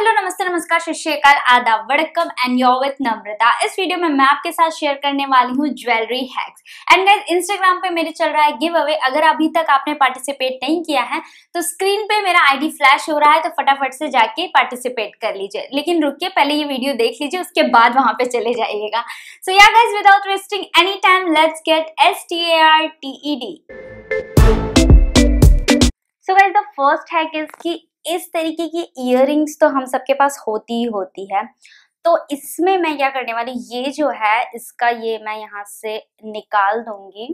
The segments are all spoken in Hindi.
हेलो नमस्ते नमस्कार सत श्री अकाल आदाब वड़कम एंड योर विद नम्रता। इस वीडियो में मैं आपके साथ शेयर करने वाली हूँ jewellery hacks. And guys Instagram पे मेरे चल रहा है गिव अवे। अगर अभी तक आपने पार्टिसिपेट नहीं किया है तो स्क्रीन पे मेरा आईडी फ्लैश हो रहा है, तो फटाफट से जाके पार्टिसिपेट कर लीजिए। लेकिन रुकिए, पहले ये वीडियो देख लीजिए, उसके बाद वहां पे चले जाइएगा। So yeah guys without wasting any time let's get STARTED। So guys the first hack is कि इस तरीके की इयररिंग्स तो हम सबके पास होती ही होती है। तो इसमें मैं क्या करने वाली, ये जो है इसका ये मैं यहाँ से निकाल दूंगी।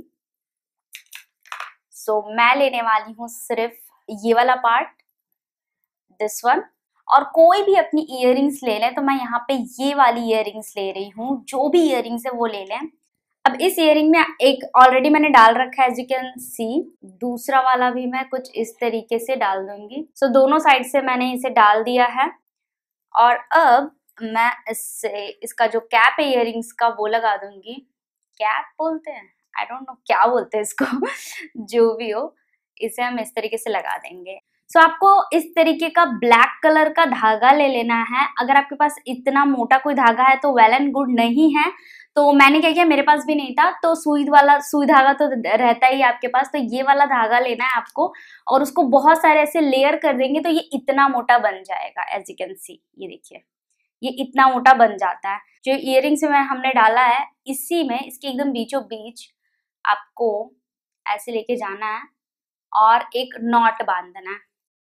सो मैं लेने वाली हूँ सिर्फ ये वाला पार्ट, दिस वन। और कोई भी अपनी इयररिंग्स ले लें, तो मैं यहाँ पे ये वाली इयररिंग्स ले रही हूँ। जो भी इयररिंग्स है वो ले लें। अब इस इयररिंग में एक ऑलरेडी मैंने डाल रखा है, एज यू कैन सी। दूसरा वाला भी मैं कुछ इस तरीके से डाल दूंगी। सो दोनों साइड से मैंने इसे डाल दिया है। और अब मैं इससे इसका जो कैप है इयररिंग्स का वो लगा दूंगी। कैप बोलते हैं, आई डोंट नो क्या बोलते हैं इसको जो भी हो, इसे हम इस तरीके से लगा देंगे। सो आपको इस तरीके का ब्लैक कलर का धागा ले लेना है। अगर आपके पास इतना मोटा कोई धागा है तो वेल एंड गुड, नहीं है तो मैंने क्या किया, मेरे पास भी नहीं था, तो सुई धागा तो रहता ही आपके पास। तो ये वाला धागा लेना है आपको और उसको बहुत सारे ऐसे लेयर कर देंगे तो ये इतना मोटा बन जाएगा। एज यू कैन सी, ये देखिए ये इतना मोटा बन जाता है। जो इयररिंग्स में हमने डाला है इसी में, इसके एकदम बीचों बीच आपको ऐसे लेके जाना है और एक नॉट बांधना है।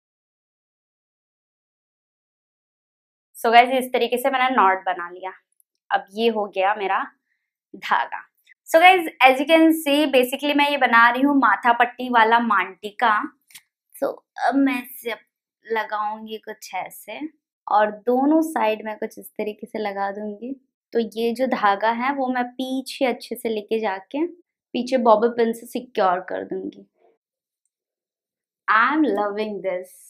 सो गाइस इस तरीके से मैंने नॉट बना लिया। अब ये हो गया मेरा धागा। So guys as you can see, basically मैं ये बना रही हूँ माथा पट्टी वाला मांटिका। सो अब मैं इसे लगाऊंगी कुछ ऐसे और दोनों साइड में कुछ इस तरीके से लगा दूंगी। तो ये जो धागा है वो मैं पीछे अच्छे से लेके जाके पीछे बॉबी पिन से सिक्योर कर दूंगी। I am loving this.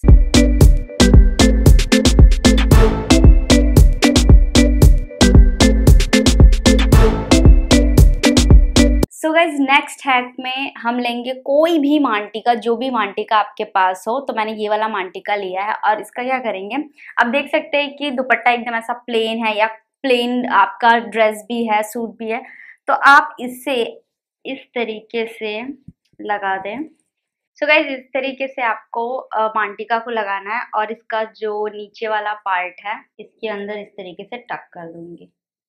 So guys next hack में हम लेंगे कोई भी मांटिका, जो भी मांटिका आपके पास हो। तो मैंने ये वाला मांटिका लिया है और इसका क्या करेंगे, आप देख सकते हैं कि दुपट्टा एकदम ऐसा प्लेन है या प्लेन आपका ड्रेस भी है, सूट भी है, तो आप इससे इस तरीके से लगा दें। सो गाइज इस तरीके से आपको मांटिका को लगाना है और इसका जो नीचे वाला पार्ट है इसके अंदर इस तरीके से टक कर दूंगी।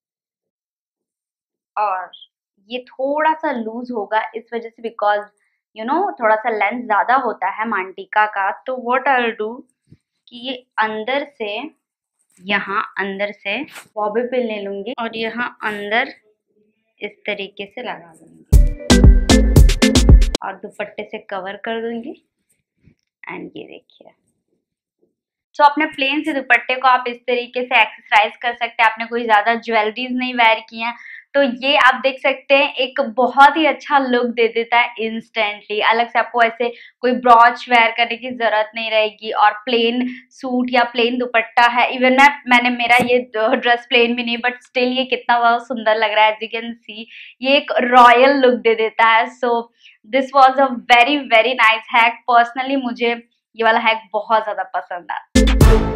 और ये थोड़ा सा लूज होगा इस वजह से, बिकॉज यू नो थोड़ा सा लेंथ ज्यादा होता है मांटिका का। तो व्हाट आई विल डू कि ये अंदर से, यहाँ अंदर से बॉबी पिन ले लूंगी और यहाँ अंदर इस तरीके से लगा दूंगी और दुपट्टे से कवर कर दूंगी। एंड ये देखिए, तो अपने प्लेन से दुपट्टे को आप इस तरीके से एक्सरसाइज कर सकते हैं। आपने कोई ज्यादा ज्वेलरीज नहीं वेयर की हैं तो ये आप देख सकते हैं एक बहुत ही अच्छा लुक दे देता है इंस्टेंटली। अलग से आपको ऐसे कोई ब्रॉच वेयर करने की जरूरत नहीं रहेगी। और प्लेन सूट या प्लेन दुपट्टा है, इवन मैंने मेरा ये ड्रेस प्लेन भी नहीं, बट स्टिल ये कितना बहुत सुंदर लग रहा है। एज यू कैन सी ये एक रॉयल लुक दे देता है। So this was a very very nice hack. Personally मुझे ये वाला हैक बहुत ज्यादा पसंद आता है।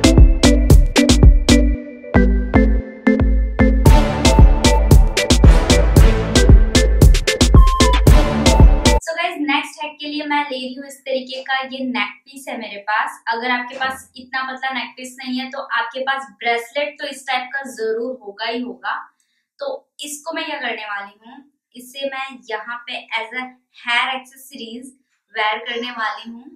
नेक्स्ट हैक के लिए मैं ले रही हूँ इस तरीके का ये नेक पीस है मेरे पास। अगर आपके पास इतना पतला नेक पीस नहीं है तो आपके पास ब्रेसलेट तो इस टाइप का जरूर होगा ही होगा। तो इसको मैं क्या करने वाली हूँ, इसे मैं यहाँ पे as a hair accessories wear करने वाली हूँ।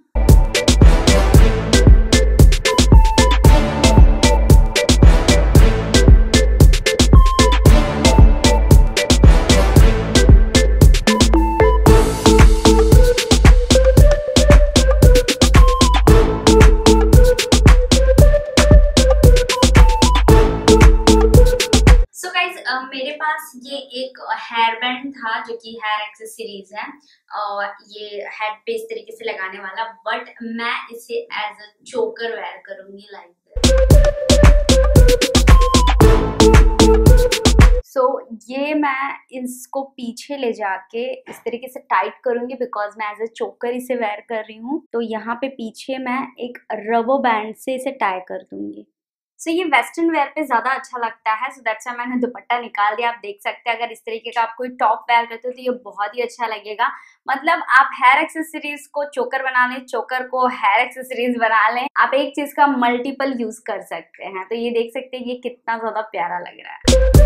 मेरे पास ये एक हेयर बैंड था जो कि हेयर एक्सेसरीज है और ये हेड पे इस तरीके से लगाने वाला, बट मैं इसे एज अ चोकर वेयर करूंगी लाइक दिस। सो ये मैं इसको पीछे ले जाके इस तरीके से टाइट करूंगी बिकॉज मैं एज अ चोकर इसे वेयर कर रही हूँ। तो यहाँ पे पीछे मैं एक रबर बैंड से इसे टाई कर दूंगी। सो ये वेस्टर्न वेयर पे ज्यादा अच्छा लगता है, सो दैट्स व्हाई मैंने दुपट्टा निकाल दिया। आप देख सकते हैं अगर इस तरीके का आप कोई टॉप वेयर करते हो तो ये बहुत ही अच्छा लगेगा। मतलब आप हेयर एक्सेसरीज को चोकर बना लें, चोकर को हेयर एक्सेसरीज बना लें, आप एक चीज का मल्टीपल यूज कर सकते हैं। तो ये देख सकते हैं ये कितना ज्यादा प्यारा लग रहा है।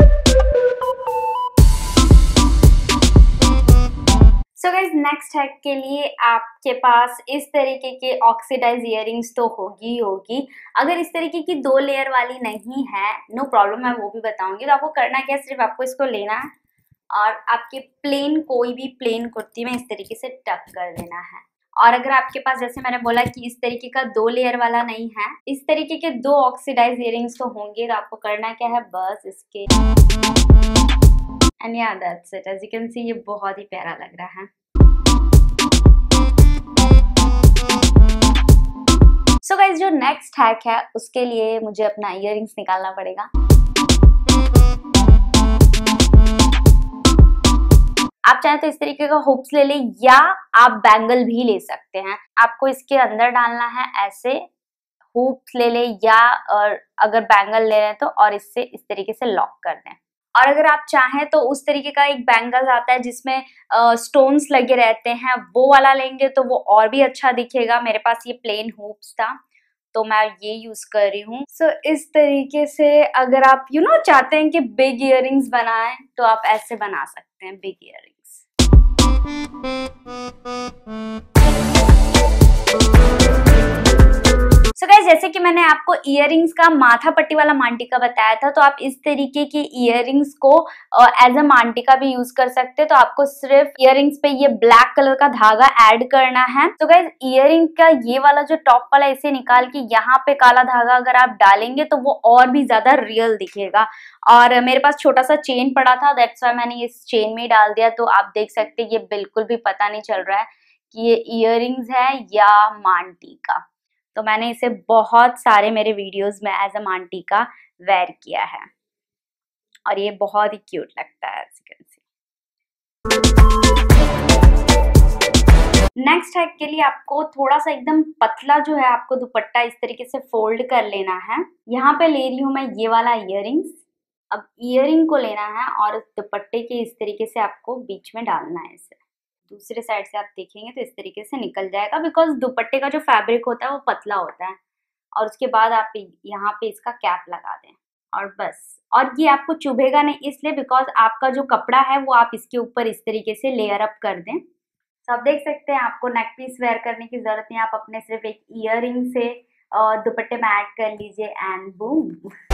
सो गाइज नेक्स्ट हैक के लिए आपके पास इस तरीके के ऑक्सीडाइज इयररिंग्स तो होगी। अगर इस तरीके की 2 लेयर वाली नहीं है, नो प्रॉब्लम, मैं वो भी बताऊंगी। तो आपको करना क्या है, सिर्फ आपको इसको लेना है और आपके प्लेन कोई भी प्लेन कुर्ती में इस तरीके से टक कर देना है। और अगर आपके पास, जैसे मैंने बोला कि इस तरीके का 2 लेयर वाला नहीं है, इस तरीके के 2 ऑक्सीडाइज इयररिंग्स तो होंगे। तो आपको करना क्या है, बस इसके end yeah that's it. As you can see ये बहुत ही प्यारा लग रहा है। सो गाइस जो नेक्स्ट हैक है उसके लिए मुझे अपना इयररिंग्स निकालना पड़ेगा। आप चाहे तो इस तरीके का हुक्स ले लें या आप बैंगल भी ले सकते हैं। आपको इसके अंदर डालना है ऐसे, हुक्स ले लें या और अगर बैंगल ले रहे हैं तो, और इससे इस तरीके से लॉक कर दें। और अगर आप चाहें तो उस तरीके का एक बैंगल आता है जिसमें स्टोन्स लगे रहते हैं, वो वाला लेंगे तो वो और भी अच्छा दिखेगा। मेरे पास ये प्लेन हुप्स था तो मैं ये यूज कर रही हूँ। सो इस तरीके से अगर आप चाहते हैं कि बिग इयररिंग्स बनाएं तो आप ऐसे बना सकते हैं बिग इयररिंग्स। सो गाइस जैसे कि मैंने आपको इयररिंग्स का माथा पट्टी वाला मांटिका बताया था, तो आप इस तरीके की इयररिंग्स को एज अ मांटिका भी यूज कर सकते हैं। तो आपको सिर्फ इयररिंग्स पे ये ब्लैक कलर का धागा ऐड करना है। तो गाइस इयररिंग का ये वाला जो टॉप वाला इसे निकाल के यहाँ पे काला धागा अगर आप डालेंगे तो वो और भी ज्यादा रियल दिखेगा। और मेरे पास छोटा सा चेन पड़ा था, दैट्स व्हाई मैंने इस चेन में डाल दिया। तो आप देख सकते हैं ये बिल्कुल भी पता नहीं चल रहा है कि ये इयररिंग्स है या मांटिका। तो मैंने इसे बहुत सारे मेरे वीडियोस में एज अ मांटिका वेयर किया है और ये बहुत ही क्यूट लगता है। नेक्स्ट हैक के लिए आपको थोड़ा सा एकदम पतला जो है आपको दुपट्टा इस तरीके से फोल्ड कर लेना है। यहाँ पे ले रही हूँ मैं ये वाला इयररिंग्स। अब इयररिंग को लेना है और दुपट्टे के इस तरीके से आपको बीच में डालना है। इसे दूसरे साइड से आप देखेंगे तो इस तरीके से निकल जाएगा, बिकॉज दुपट्टे का जो फैब्रिक होता है वो पतला होता है। और उसके बाद आप यहाँ पे इसका कैप लगा दें और बस। और ये आपको चुभेगा नहीं इसलिए बिकॉज आपका जो कपड़ा है वो आप इसके ऊपर इस तरीके से लेयर अप कर दें। तो आप देख सकते हैं आपको नेक पीस वेयर करने की जरूरत नहीं, आप अपने सिर्फ एक इयररिंग से दुपट्टे में ऐड कर लीजिए एंड बूम।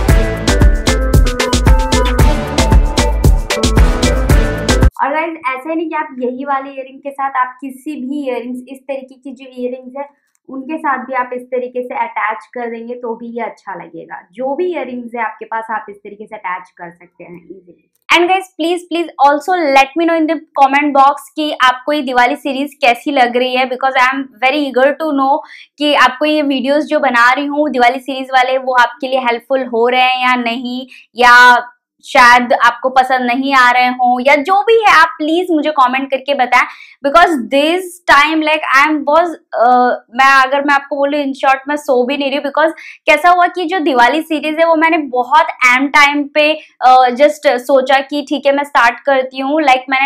और गाइस ऐसे नहीं कि आप यही वाले इयररिंग के साथ आप किसी भी इयररिंग्स, इस तरीके की जो इयररिंग्स है उनके साथ भी आप इस तरीके से अटैच कर देंगे तो भी ये अच्छा लगेगा। जो भी इयररिंग्स है आपके पास आप इस तरीके से अटैच कर सकते हैं easily. And guys please also let me know in the comment box कि आपको ये दिवाली सीरीज कैसी लग रही है, because I am very eager to know कि आपको ये वीडियोस जो बना रही हूँ दिवाली सीरीज वाले वो आपके लिए हेल्पफुल हो रहे हैं या नहीं, या शायद आपको पसंद नहीं आ रहे हो, या जो भी है आप प्लीज मुझे कमेंट करके बताएं। Because this time like I am अगर मैं आपको बोलूँ इन शॉर्ट मैं सो भी नहीं रही हूँ। बिकॉज कैसा हुआ कि जो दिवाली सीरीज है वो मैंने बहुत एंड टाइम पे जस्ट सोचा कि ठीक है मैं स्टार्ट करती हूँ। लाइक मैंने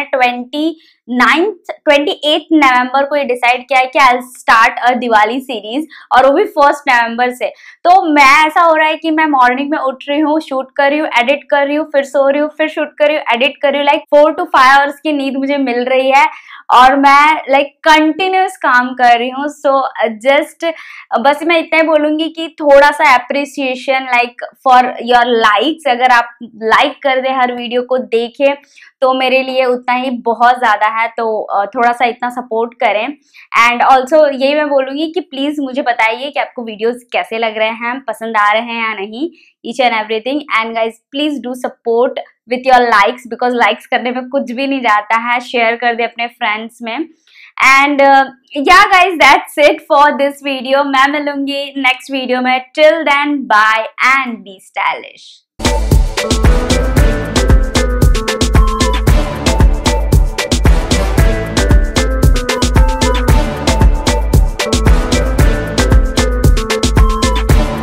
28 नवंबर को ये डिसाइड किया है कि I start a Diwali series, और वो भी 1 नवंबर से। तो मैं ऐसा हो रहा है कि मैं मॉर्निंग में उठ रही हूँ, शूट कर रही हूँ, एडिट कर रही हूँ, फिर सो रही हूँ, फिर शूट कर रही हूँ, एडिट कर रही हूँ। लाइक 4 to 5 आवर्स की नींद मुझे मिल रही है और मैं लाइक कंटिन्यूस काम कर रही हूँ। सो जस्ट बस मैं इतना ही बोलूंगी कि थोड़ा सा appreciation like for your likes, अगर आप लाइक कर दे हर वीडियो को देखें तो मेरे लिए उतना ही बहुत ज्यादा है। तो थोड़ा सा इतना सपोर्ट करें। एंड ऑल्सो यही मैं बोलूंगी कि प्लीज मुझे बताइए कि आपको वीडियोस कैसे लग रहे हैं, पसंद आ रहे हैं या नहीं, each and everything. And guys please do support with your likes, because likes करने में कुछ भी नहीं जाता है। शेयर कर दे अपने फ्रेंड्स में। And yeah guys that's it for this video. मैं मिलूंगी नेक्स्ट वीडियो में। Till then bye and be stylish.